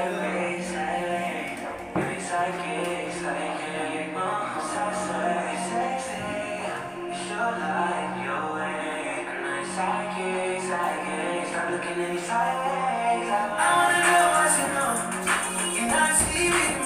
sideways, sideways. Baby, psychic, psychic. Sexy. It's your life, your way. Nice psychic, psychic. Stop looking at me sideways. I wanna know what you know. You're not serious.